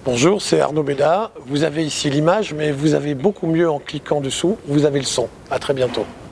Bonjour, c'est Arnaud Bédard. Vous avez ici l'image, mais vous avez beaucoup mieux en cliquant dessous. Vous avez le son. À très bientôt.